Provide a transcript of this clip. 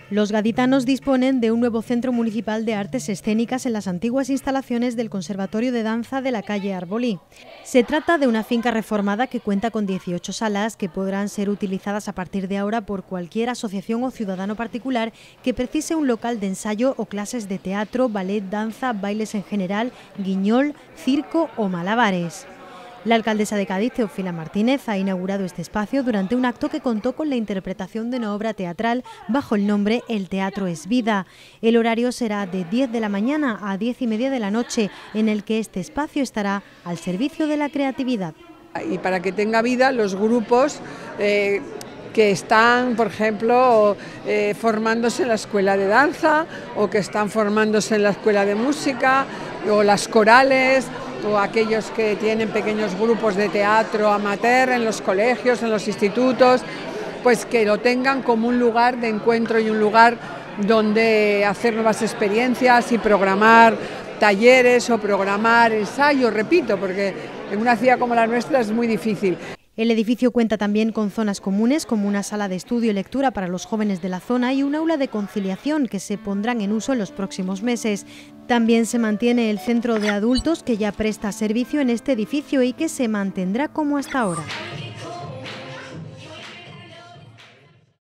Los gaditanos disponen de un nuevo centro municipal de artes escénicas en las antiguas instalaciones del Conservatorio de Danza de la calle Arbolí. Se trata de una finca reformada que cuenta con 18 salas que podrán ser utilizadas a partir de ahora por cualquier asociación o ciudadano particular que precise un local de ensayo o clases de teatro, ballet, danza, bailes en general, guiñol, circo o malabares. La alcaldesa de Cádiz, Teófila Martínez, ha inaugurado este espacio durante un acto que contó con la interpretación de una obra teatral bajo el nombre El Teatro es Vida. El horario será de 10 de la mañana a 10:30 de la noche, en el que este espacio estará al servicio de la creatividad. Y para que tenga vida los grupos que están, por ejemplo, formándose en la escuela de danza o que están formándose en la escuela de música o las corales, o aquellos que tienen pequeños grupos de teatro amateur en los colegios, en los institutos, pues que lo tengan como un lugar de encuentro y un lugar donde hacer nuevas experiencias y programar talleres o programar ensayos, repito, porque en una ciudad como la nuestra es muy difícil. El edificio cuenta también con zonas comunes como una sala de estudio y lectura para los jóvenes de la zona y un aula de conciliación que se pondrán en uso en los próximos meses. También se mantiene el centro de adultos que ya presta servicio en este edificio y que se mantendrá como hasta ahora.